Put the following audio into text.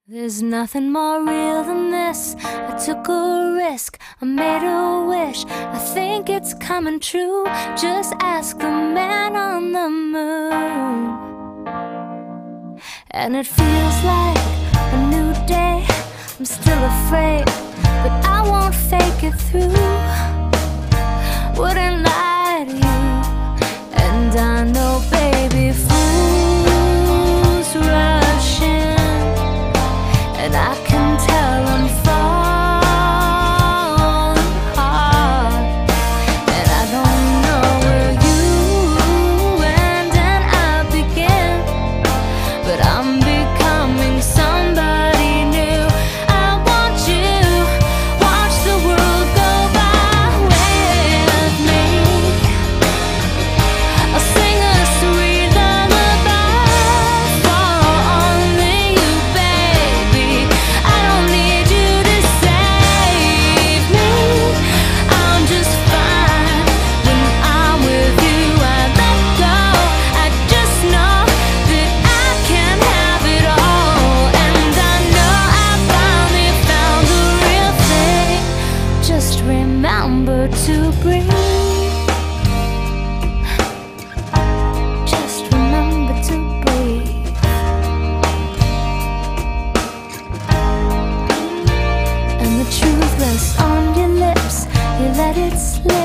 There's nothing more real than this. I took a risk, I made a wish. I think it's coming true. Just ask the man on the moon. And it feels like a new day. I'm still afraid, but I won't fake it through. Wouldn't lie to you. And I know, baby, fools rush in, and I can tell I'm falling hard. And I don't know where you end and I begin, but I'm becoming somebody new. I want you, watch the world go by with me. I'll sing a sweet lullaby for only you, baby. I don't need you to save me. I'm just fine when I'm with you. I let go. I just know that I can have it all, and I know I finally found the real thing. Just remember to breathe. Just remember to breathe. And the truth rests on your lips. You let it slip.